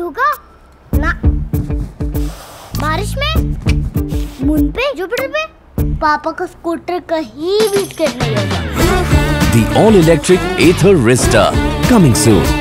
होगा ना। बारिश में, मून पे, जुपिटर पे पापा का स्कूटर कहीं भी स्किड नहीं होगा। The all-electric Ather Rizta coming soon.